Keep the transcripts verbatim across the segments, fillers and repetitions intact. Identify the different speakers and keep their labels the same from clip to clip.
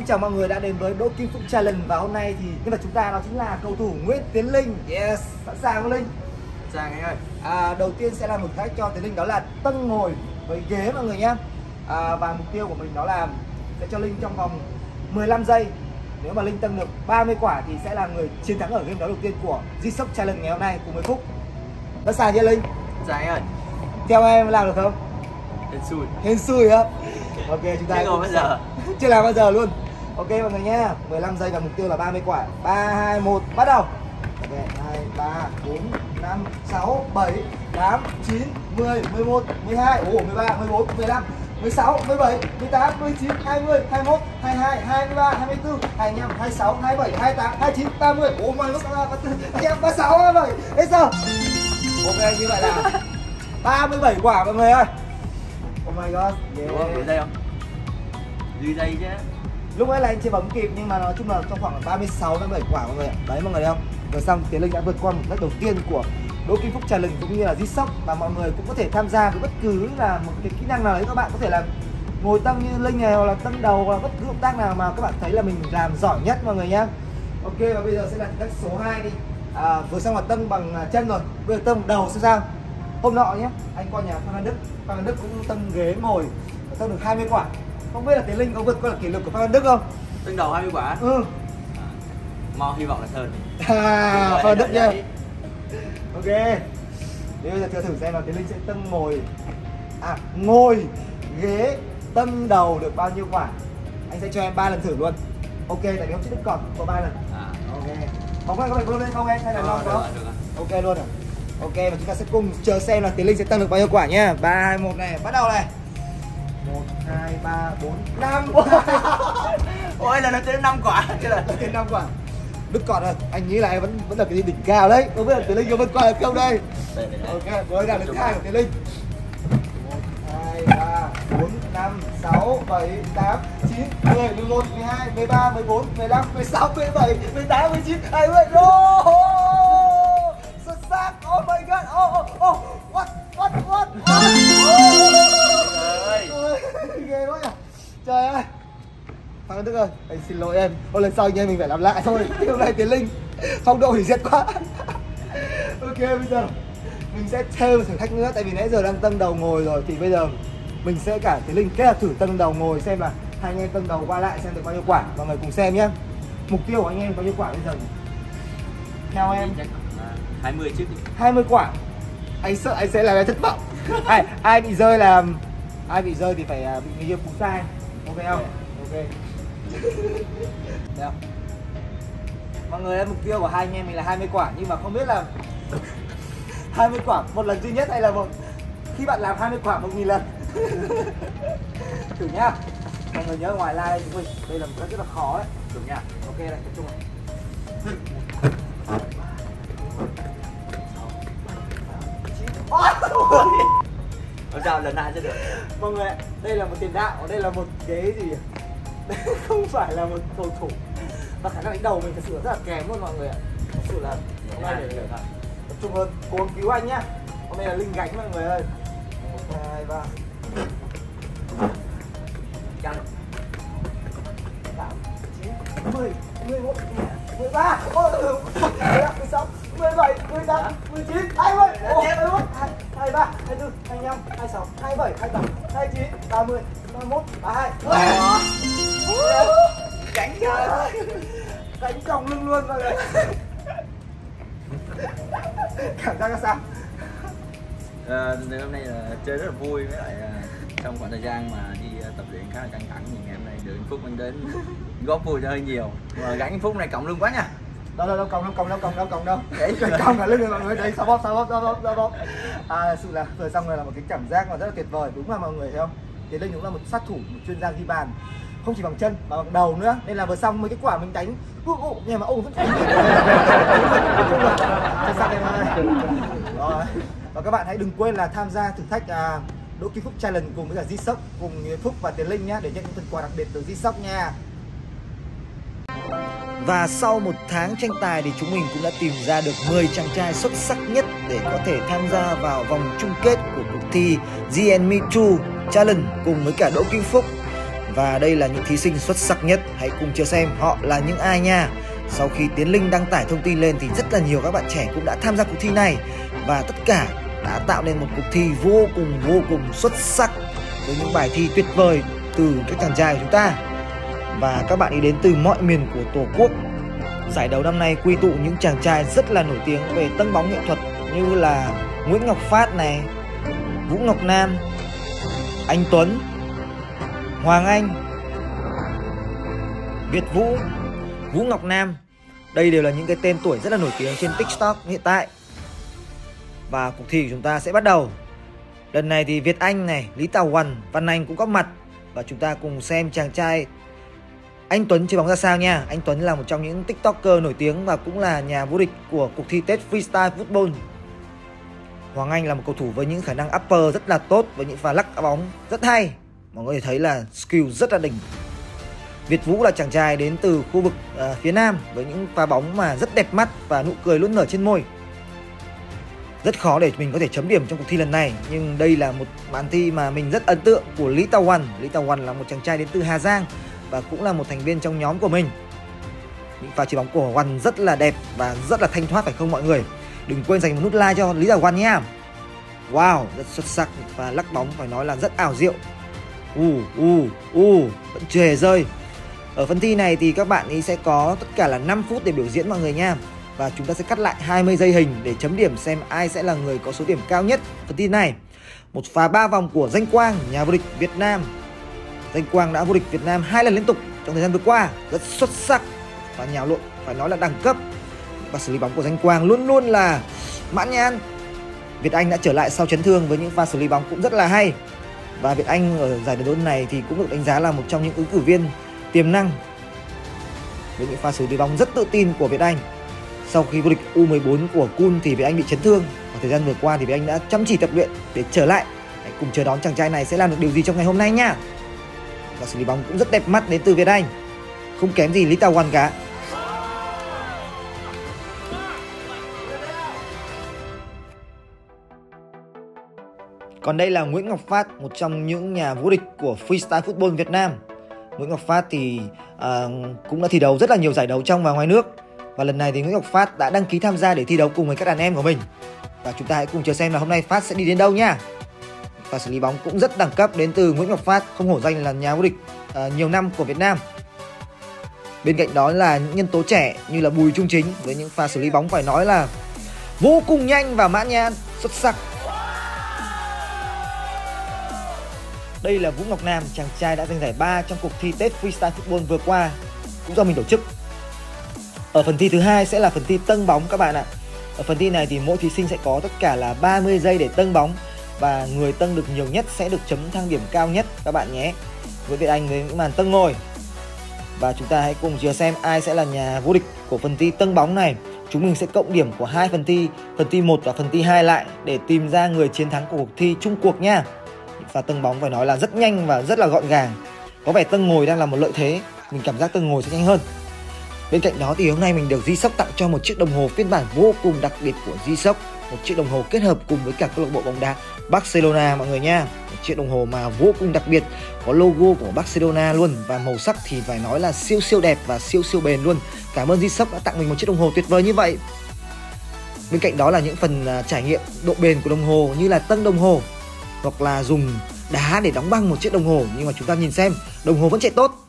Speaker 1: chào mọi người đã đến với Đỗ Kim Phúc Challenge. Và hôm nay thì nhân vật chúng ta đó chính là cầu thủ Nguyễn Tiến Linh. Yes, sẵn sàng không Linh?
Speaker 2: Sẵn sàng anh ơi.
Speaker 1: À, đầu tiên sẽ là một thách cho Tiến Linh, đó là tân ngồi với ghế mọi người nhé. À, và mục tiêu của mình đó là sẽ cho Linh trong vòng mười lăm giây. Nếu mà Linh tân được ba mươi quả thì sẽ là người chiến thắng ở game đấu đầu tiên của G-Shock Challenge ngày hôm nay cùng với Phúc. Sẵn sàng chưa Linh?
Speaker 2: Sẵn sàng anh ơi.
Speaker 1: Theo em làm được không?
Speaker 2: Hên xui.
Speaker 1: Hên xui á. Ok, chúng ta
Speaker 2: chưa làm bao giờ.
Speaker 1: Chưa làm bao giờ luôn. Ok mọi người nhé, mười lăm giây và mục tiêu là ba mươi quả. Ba, hai, một, bắt đầu. Ok, hai, ba, bốn, năm, sáu, bảy, tám, chín, mười, mười một, mười hai, ồ, mười ba, mười bốn, mười lăm, mười sáu, mười bảy, mười tám, mười chín, hai mươi, hai mươi mốt, hai mươi hai, hai mươi ba, hai mươi tư, hai mươi lăm, hai mươi sáu, hai mươi bảy, hai mươi tám, hai mươi chín, ba mươi. Ồ my god, ba mươi ba, sáu, ba mươi bảy. Bây giờ. Ok, như vậy là ba mươi bảy quả mọi người ơi. Oh my god. Yeah.
Speaker 2: Đúng không? Gửi dây không? Gửi dây chứ.
Speaker 1: Lúc nãy là anh chưa bấm kịp nhưng mà nói chung là trong khoảng ba mươi sáu, ba mươi bảy quả mọi người ạ. Đấy mọi người thấy không? Rồi xong Tiến Linh đã vượt qua một lách đầu tiên của Đỗ Kim Phúc Challenge cũng như là G-Shock. Và mọi người cũng có thể tham gia với bất cứ là một cái kỹ năng nào đấy. Các bạn có thể là ngồi tăng như Linh này, hoặc là tăng đầu, hoặc là bất cứ động tác nào mà các bạn thấy là mình làm giỏi nhất mọi người nhá. Ok, và bây giờ sẽ là thử thách số hai đi. À, vừa xong là tăng bằng chân rồi, bây giờ tăng bằng đầu xem sao. Hôm nọ nhé, anh qua nhà Phan Văn Đức, Phan Văn Đức cũng tăng ghế ngồi, tăng được hai mươi quả. Không biết là Tiến Linh có vượt qua kỷ lục của Phan Văn Đức không?
Speaker 2: Tăng đầu hai mươi quả.
Speaker 1: Ừ.
Speaker 2: À, mong hy vọng là hơn.
Speaker 1: À, Phan Văn Đức nha. Ok. Bây giờ thử thử xem là Tiến Linh sẽ tăng ngồi, à ngồi ghế tăng đầu được bao nhiêu quả. Anh sẽ cho em ba lần thử luôn. Ok, tại vì hôm trước Đức còn có ba lần.
Speaker 2: À.
Speaker 1: Ok. Bóng này có phải vươn lên không em hay là non không? Ok luôn à. Ok, và chúng ta sẽ cùng chờ xem là Tiến Linh sẽ tăng được bao nhiêu quả nhá. Ba, hai, một này, bắt đầu này. Một, hai, ba, bốn, năm.
Speaker 2: Ôi là nó tới năm quả chứ là
Speaker 1: tới năm quả. Đức còn rồi, anh nghĩ là em vẫn vẫn là cái gì đỉnh cao đấy. Không biết là Tiến Linh có vượt qua được không đây. Ok, với là thứ hai của Tiến Linh. Một, hai, ba, bốn, năm, sáu, bảy, tám, chín, mười, mười một, mười hai, mười ba, mười bốn, mười lăm, mười sáu, mười bảy, mười tám, mười chín, hai mươi. Xuất sắc. Oh my god. Oh oh oh. What what what. Ôi. Ghê quá nhỉ. Trời ơi. Phan Văn Đức ơi, anh xin lỗi em. Hôm lần sau anh em mình phải làm lại thôi. Hôm nay Tiến Linh phong độ thì giết quá. Ok, bây giờ mình sẽ thêm thử thách nữa, tại vì nãy giờ đang tăng đầu ngồi rồi thì bây giờ mình sẽ cả Tiến Linh kết hợp thử tăng đầu ngồi xem là hai anh em tăng đầu qua lại xem được bao nhiêu quả. Mọi người cùng xem nhé. Mục tiêu của anh em bao nhiêu quả bây giờ? Theo em
Speaker 2: hai mươi chứ.
Speaker 1: hai mươi quả. Anh sợ anh sẽ làm em thất vọng. Ai ai bị rơi là ai bị rơi thì phải bị người yêu phú sai. Ok không? Ok. Được. Mọi người ơi, mục tiêu của hai anh em mình là hai mươi quả, nhưng mà không biết là hai mươi quả một lần duy nhất hay là một khi bạn làm hai mươi quả một nghìn lần. Thử nhá. Mọi người nhớ ngoài like chúng mình đây là một cái rất là khó đấy.
Speaker 2: Thử nha.
Speaker 1: Ok này, tập trung này.
Speaker 2: Làm sao lần lại sẽ được.
Speaker 1: Mọi người, đây là một tiền đạo, đây là một cái gì? Không phải là một cầu thủ. Và khả năng đánh đầu mình thật sự rất là kém luôn mọi người ạ. Thật sự là hôm nay để tập trung hơn, cố gắng cứu anh nhá. Hôm nay là Linh gánh mọi người ơi. Một, hai, ba.
Speaker 2: Chăng.
Speaker 1: Tám, chín, mười, mười một, mười ba, mười lăm, mười sáu, mười bảy, mười tám, mười chín, hai mươi, hai mươi mốt, hai mươi ba, hai mươi tư, hai mươi lăm, hai mươi sáu, hai mươi bảy, hai mươi tám, hai mươi chín, ba mươi, ba mươi mốt, ba mươi hai.
Speaker 2: Gánh chưa?
Speaker 1: Gánh còng lưng luôn mọi người. Cảm giác là sao?
Speaker 2: À, hôm nay là chơi rất là vui, với lại trong khoảng thời gian mà đi tập luyện khá là căng thẳng thì ngày hôm nay được Phúc anh đến góp vui cho hơi nhiều. Mà gánh Phúc này cộng lưng quá nha.
Speaker 1: Đâu đâu đâu còng đâu còng đâu còng đâu còng đâu. Để còng cả lưng rồi mọi người, đây sao bóp sao bóp sao bóp sao bóp. À, sự là vừa xong rồi là một cái cảm giác mà rất là tuyệt vời, đúng là mọi người thấy không? Tiến Linh cũng là một sát thủ, một chuyên gia ghi bàn, không chỉ bằng chân mà bằng đầu nữa, nên là vừa xong mấy cái quả mình đánh ụ ụ nhưng mà ụ vẫn đánh được. Rồi. Và các bạn hãy đừng quên là tham gia thử thách uh, Đỗ Kim Phúc Challenge cùng với cả G-Shock, cùng với Phúc và Tiến Linh nhé, để nhận những phần quà đặc biệt từ G-Shock nha. Và sau một tháng tranh tài thì chúng mình cũng đã tìm ra được mười chàng trai xuất sắc nhất để có thể tham gia vào vòng chung kết của cuộc thi G and Me Too Challenge cùng với cả Đỗ Kim Phúc. Và đây là những thí sinh xuất sắc nhất. Hãy cùng chờ xem họ là những ai nha. Sau khi Tiến Linh đăng tải thông tin lên thì rất là nhiều các bạn trẻ cũng đã tham gia cuộc thi này. Và tất cả đã tạo nên một cuộc thi vô cùng vô cùng xuất sắc với những bài thi tuyệt vời từ các chàng trai của chúng ta. Và các bạn đi đến từ mọi miền của Tổ quốc. Giải đấu năm nay quy tụ những chàng trai rất là nổi tiếng về tâng bóng nghệ thuật như là Nguyễn Ngọc Phát này, Vũ Ngọc Nam, Anh Tuấn, Hoàng Anh, Việt Vũ, Vũ Ngọc Nam. Đây đều là những cái tên tuổi rất là nổi tiếng trên TikTok hiện tại. Và cuộc thi của chúng ta sẽ bắt đầu. Lần này thì Việt Anh này, Lý Tào Huần, Văn Anh cũng góp mặt. Và chúng ta cùng xem chàng trai Anh Tuấn chơi bóng ra sao nha. Anh Tuấn là một trong những TikToker nổi tiếng và cũng là nhà vô địch của cuộc thi Tết Freestyle Football. Hoàng Anh là một cầu thủ với những khả năng upper rất là tốt, với những pha lắc bóng rất hay. Mọi người thấy là skill rất là đỉnh. Việt Vũ là chàng trai đến từ khu vực uh, phía Nam với những pha bóng mà rất đẹp mắt và nụ cười luôn nở trên môi. Rất khó để mình có thể chấm điểm trong cuộc thi lần này, nhưng đây là một bàn thi mà mình rất ấn tượng của Lý Tào Huần. Lý Tào Huần là một chàng trai đến từ Hà Giang và cũng là một thành viên trong nhóm của mình. Những pha chơi bóng của Huần rất là đẹp và rất là thanh thoát phải không mọi người? Đừng quên dành một nút like cho Lý Tào Huần nha. Wow, rất xuất sắc và lắc bóng phải nói là rất ảo diệu. U u u vẫn chưa hề rơi. Ở phần thi này thì các bạn ý sẽ có tất cả là năm phút để biểu diễn mọi người nha. Và chúng ta sẽ cắt lại hai mươi giây hình để chấm điểm xem ai sẽ là người có số điểm cao nhất phần thi này. Một pha ba vòng của Danh Quang, nhà vô địch Việt Nam. Danh Quang đã vô địch Việt Nam hai lần liên tục trong thời gian vừa qua, rất xuất sắc và nhào lộn phải nói là đẳng cấp. Và xử lý bóng của Danh Quang luôn luôn là mãn nhãn. Việt Anh đã trở lại sau chấn thương với những pha xử lý bóng cũng rất là hay. Và Việt Anh ở giải đấu này thì cũng được đánh giá là một trong những ứng cử viên tiềm năng với những pha xử lý bóng rất tự tin của Việt Anh. Sau khi vô địch U mười bốn của Kun thì Việt Anh bị chấn thương. Và thời gian vừa qua thì Việt Anh đã chăm chỉ tập luyện để trở lại. Hãy cùng chờ đón chàng trai này sẽ làm được điều gì trong ngày hôm nay nha. Và xử lý bóng cũng rất đẹp mắt đến từ Việt Anh, không kém gì Lý Tào Huần cả. Còn đây là Nguyễn Ngọc Phát, một trong những nhà vô địch của Freestyle Football Việt Nam. Nguyễn Ngọc Phát thì uh, cũng đã thi đấu rất là nhiều giải đấu trong và ngoài nước. Và lần này thì Nguyễn Ngọc Phát đã đăng ký tham gia để thi đấu cùng với các đàn em của mình. Và chúng ta hãy cùng chờ xem là hôm nay Phát sẽ đi đến đâu nha. Và xử lý bóng cũng rất đẳng cấp đến từ Nguyễn Ngọc Phát, không hổ danh là nhà vô địch uh, nhiều năm của Việt Nam. Bên cạnh đó là những nhân tố trẻ như là Bùi Trung Chính với những pha xử lý bóng phải nói là vô cùng nhanh và mãn nhãn, xuất sắc. Đây là Vũ Ngọc Nam, chàng trai đã giành giải ba trong cuộc thi Tết Freestyle Football vừa qua, cũng do mình tổ chức. Ở phần thi thứ hai sẽ là phần thi tâng bóng các bạn ạ. Ở phần thi này thì mỗi thí sinh sẽ có tất cả là ba mươi giây để tâng bóng. Và người tâng được nhiều nhất sẽ được chấm thang điểm cao nhất các bạn nhé. Với Việt Anh với những màn tâng ngồi. Và chúng ta hãy cùng chờ xem ai sẽ là nhà vô địch của phần thi tâng bóng này. Chúng mình sẽ cộng điểm của hai phần thi, phần thi một và phần thi hai lại để tìm ra người chiến thắng của cuộc thi chung cuộc nha. Và tâng bóng phải nói là rất nhanh và rất là gọn gàng. Có vẻ tâng ngồi đang là một lợi thế, mình cảm giác tâng ngồi sẽ nhanh hơn. Bên cạnh đó thì hôm nay mình được G-Shock tặng cho một chiếc đồng hồ phiên bản vô cùng đặc biệt của G-Shock. Một chiếc đồng hồ kết hợp cùng với cả câu lạc bộ bóng đá Barcelona mọi người nha. Một chiếc đồng hồ mà vô cùng đặc biệt, có logo của Barcelona luôn. Và màu sắc thì phải nói là siêu siêu đẹp và siêu siêu bền luôn. Cảm ơn G-Shock đã tặng mình một chiếc đồng hồ tuyệt vời như vậy. Bên cạnh đó là những phần trải nghiệm độ bền của đồng hồ như là tâng đồng hồ, hoặc là dùng đá để đóng băng một chiếc đồng hồ. Nhưng mà chúng ta nhìn xem, đồng hồ vẫn chạy tốt.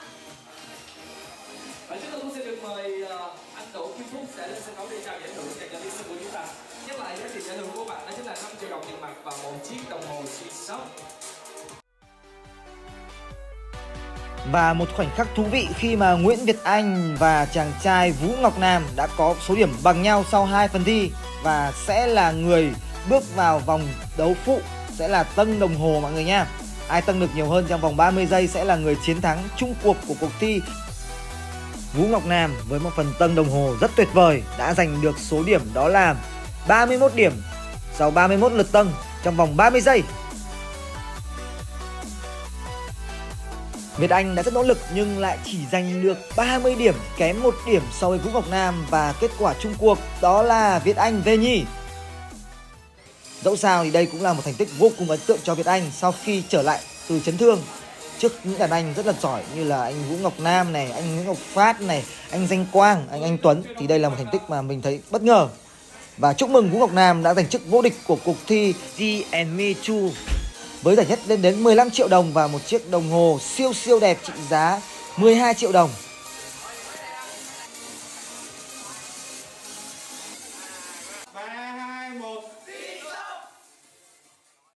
Speaker 1: Và một khoảnh khắc thú vị khi mà Nguyễn Việt Anh và chàng trai Vũ Ngọc Nam đã có số điểm bằng nhau sau hai phần thi và sẽ là người bước vào vòng đấu phụ, sẽ là tâng đồng hồ mọi người nha. Ai tâng được nhiều hơn trong vòng ba mươi giây sẽ là người chiến thắng chung cuộc của cuộc thi. Vũ Ngọc Nam với một phần tâng đồng hồ rất tuyệt vời đã giành được số điểm đó là ba mươi mốt điểm sau ba mươi mốt lượt tâng trong vòng ba mươi giây. Việt Anh đã rất nỗ lực nhưng lại chỉ giành được ba mươi điểm, kém một điểm so với Vũ Ngọc Nam, và kết quả chung cuộc đó là Việt Anh về nhì. Dẫu sao thì đây cũng là một thành tích vô cùng ấn tượng cho Việt Anh sau khi trở lại từ chấn thương. trước những đàn anh rất là giỏi như là anh Vũ Ngọc Nam này, anh Nguyễn Ngọc Phát này, anh Danh Quang, anh Anh Tuấn, thì đây là một thành tích mà mình thấy bất ngờ. Và chúc mừng Vũ Ngọc Nam đã giành chức vô địch của cuộc thi G and Me Two với giải nhất lên đến mười lăm triệu đồng và một chiếc đồng hồ siêu siêu đẹp trị giá mười hai triệu đồng.